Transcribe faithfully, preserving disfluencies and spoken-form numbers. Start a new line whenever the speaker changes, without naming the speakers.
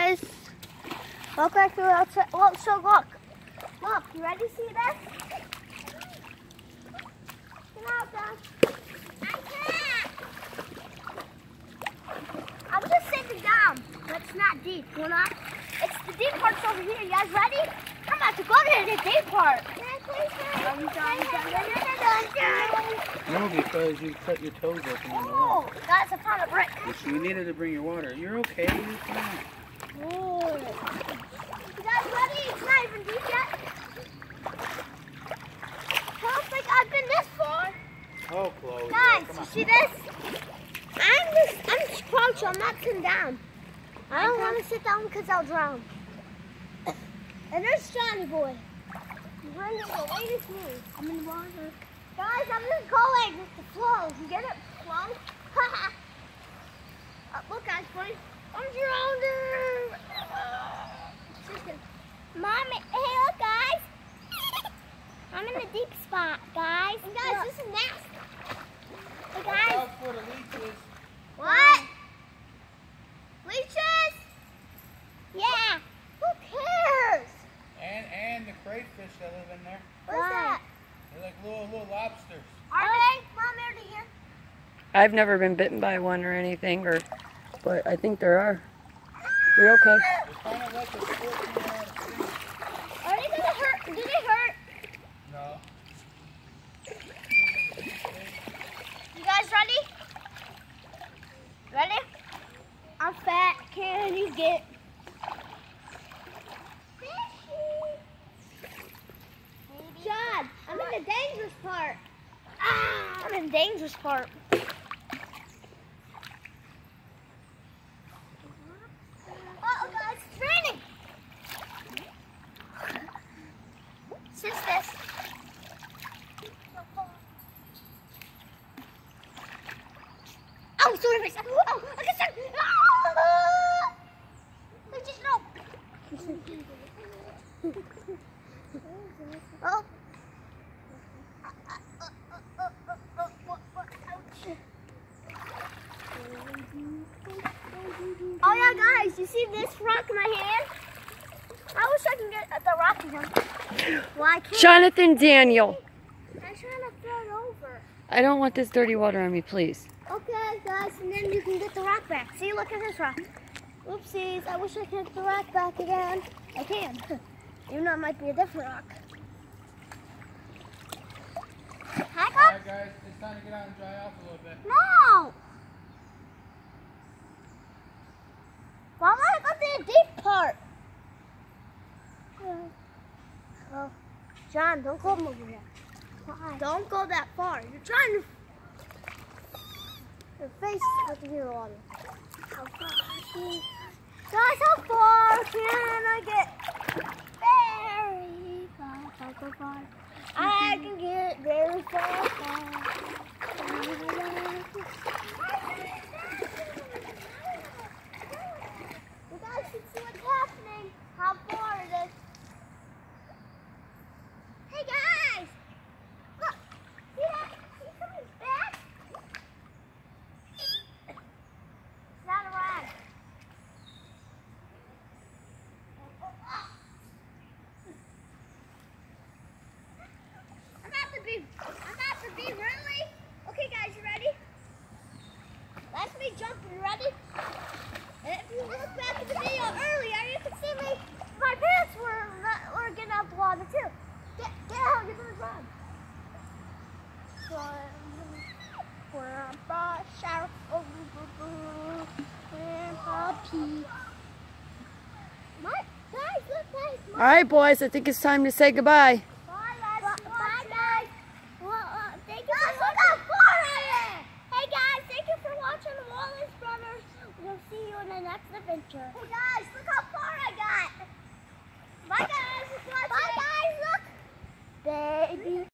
guys. Look like we're outside. Well, so look. Look, you ready to see this? Come out, guys. I can't. I'm just sitting down. It's not deep. We're not. It's the deep part's over here. You guys ready? I'm about to go to the deep part.
No, because you cut your toes open on the
Oh,
wall.
guys, I found a brick.
You needed to bring your water. You're okay. You're fine.
Good. You guys ready? It's not even deep yet. I don't think I've been this far.
Oh, Chloe.
Guys,
Come
you
on.
see this? I'm just, I'm just crouching. I'm not sitting down. I don't want to sit down because I'll drown. And there's Johnny Boy. He's running the latest move. I'm in the water. Guys, I'm just going with the flow. You get it? Flow? uh, look, guys, boy. I'm drowning. Mommy, hey, look, guys. I'm in the deep spot, guys. And guys, look. This is nasty. Hey, guys.
Watch out for the leeches.
What? Leeches? Yeah. Who cares?
And and the crayfish that live in there.
What's that?
They're like little little lobsters.
Are they? Mom, are they here?
I've never been bitten by one or anything, or, but I think there are. You're okay.
They're kind of like a scorpion out of sea.
Are they gonna hurt? Do they hurt?
No.
You guys ready? Ready? I'm fat. Can you get fishy? John, I'm in the dangerous part. Ah, I'm in the dangerous part. Uh-oh, guys, it's raining. What's this? Oh, sorry, oh, I can start. Ah! I just no. Oh. Oh yeah, guys, you see this rock in my hand? I wish I could get at the rock again. Well, I can't.
Jonathan Daniel,
I'm trying to throw it over.
I don't want this dirty water on me, please.
Okay, guys, and then you can get the rock back. See, look at this rock. Oopsies, I wish I could get the rock back again. I can. Even though it might be a different rock. Hi, guys.
Alright guys, it's time to get out and dry off a little bit.
No! Why am I going to the deep part? Oh, John, don't go over here. Why? Don't go that far. You're trying to... Your face is with the zero water. How far? Guys, how far can I get? Very far, far, far, far. I can get very far, far. You guys can see what's happening. How far it is. Hey guys! Look! See that? See somebody's back? It's not a rag. I'm about to be, I'm about to be really? Okay guys, you ready? Let me jump, you ready? And if you look back at the video earlier, you can see me, my pants were, were getting out the water too. Get, get out, you're gonna drown. Grandpa shout, oh, boo, boo, boo. Grandpa pee. What? Guys, look, guys.
All right, boys, I think it's time to say goodbye.
Bye, guys. Bye, guys. Well, uh, thank you for watching. Look how far I am. Hey, guys, thank you for watching the Wallace Brothers. We'll see you in the next adventure. Hey, guys, look how far I got. Bye, guys. Bye, guys. Look. Baby.